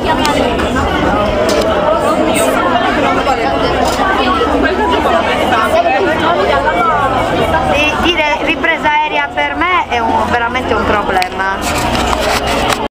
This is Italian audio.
Dire ripresa aerea per me è veramente un problema.